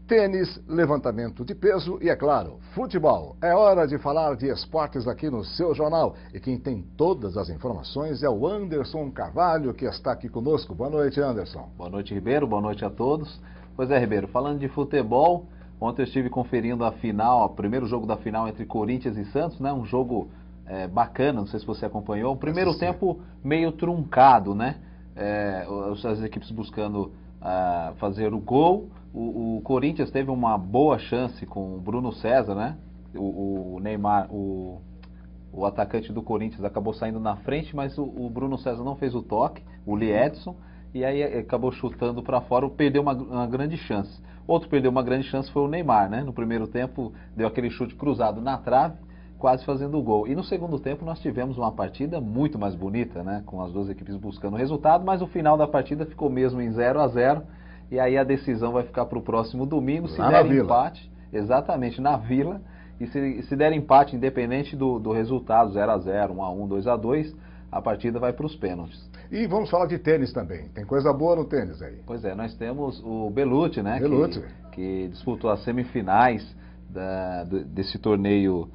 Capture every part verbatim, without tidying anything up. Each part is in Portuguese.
tênis, levantamento de peso e, é claro, futebol. É hora de falar de esportes aqui no seu jornal. E quem tem todas as informações é o Anderson Carvalho, que está aqui conosco. Boa noite, Anderson. Boa noite, Ribeiro. Boa noite a todos. Pois é, Ribeiro, falando de futebol, ontem eu estive conferindo a final, o primeiro jogo da final entre Corinthians e Santos, né? Um jogo é, bacana, não sei se você acompanhou. O primeiro tempo meio truncado, né? É, as equipes buscando uh, fazer o gol. O, o Corinthians teve uma boa chance com o Bruno César, né? O, o Neymar, o, o atacante do Corinthians acabou saindo na frente, mas o, o Bruno César não fez o toque, o Liedson, e aí acabou chutando para fora, perdeu uma, uma grande chance. Outro perdeu uma grande chance foi o Neymar, né? No primeiro tempo deu aquele chute cruzado na trave, quase fazendo o gol. E no segundo tempo nós tivemos uma partida muito mais bonita, né? Com as duas equipes buscando o resultado, mas o final da partida ficou mesmo em zero a zero. E aí a decisão vai ficar para o próximo domingo, se der empate, exatamente, na Vila, e se, se der empate, independente do, do resultado, zero a zero, um a um, dois a dois, a partida vai para os pênaltis. E vamos falar de tênis também, tem coisa boa no tênis aí. Pois é, nós temos o Belucci, né, Belucci. Que, que disputou as semifinais da, desse torneio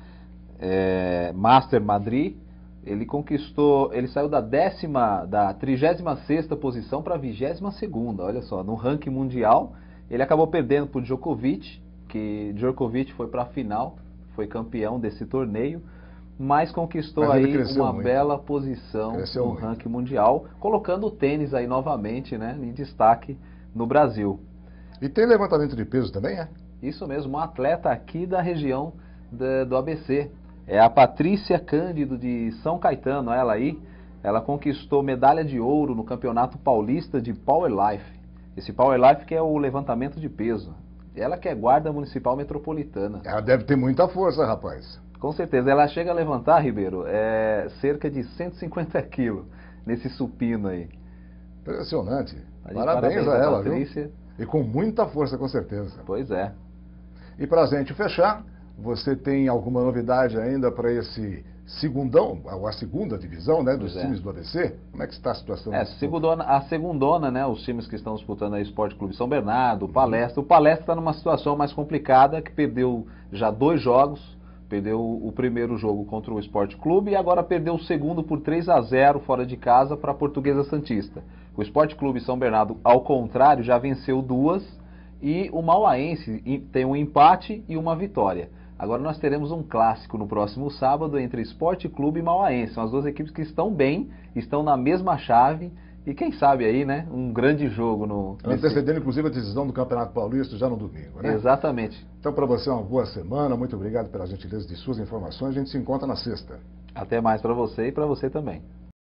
é, Master Madrid. Ele conquistou, ele saiu da décima, da trigésima sexta posição para a vigésima segunda, olha só, no ranking mundial. Ele acabou perdendo para o Djokovic, que Djokovic foi para a final, foi campeão desse torneio, mas conquistou mas aí uma muito. bela posição cresceu no muito. ranking mundial, colocando o tênis aí novamente, né, em destaque no Brasil. E tem levantamento de peso também, é? Isso mesmo, um atleta aqui da região da, do A B C. É a Patrícia Cândido de São Caetano, ela aí, ela conquistou medalha de ouro no Campeonato Paulista de Powerlife. Esse Powerlife que é o levantamento de peso. Ela que é guarda municipal metropolitana. Ela deve ter muita força, rapaz. Com certeza, ela chega a levantar, Ribeiro, é, cerca de cento e cinquenta quilos nesse supino aí. Impressionante. Parabéns, parabéns a ela, Patrícia. Viu? E com muita força, com certeza. Pois é. E pra gente fechar, você tem alguma novidade ainda para esse segundão, a segunda divisão, né, dos pois times é. do A B C? Como é que está a situação? É, segundona, a segundona, né, os times que estão disputando aí, Esporte Clube São Bernardo, o Palestra. O Palestra está numa situação mais complicada, que perdeu já dois jogos, perdeu o primeiro jogo contra o Esporte Clube e agora perdeu o segundo por três a zero fora de casa para a Portuguesa Santista. O Esporte Clube São Bernardo, ao contrário, já venceu duas e o Mauaense tem um empate e uma vitória. Agora nós teremos um clássico no próximo sábado entre Esporte Clube e Mauaense. São as duas equipes que estão bem, estão na mesma chave e quem sabe aí, né, um grande jogo no... Antecedendo nesse... inclusive a decisão do Campeonato Paulista já no domingo, né? Exatamente. Então para você uma boa semana, muito obrigado pela gentileza de suas informações, a gente se encontra na sexta. Até mais para você e para você também.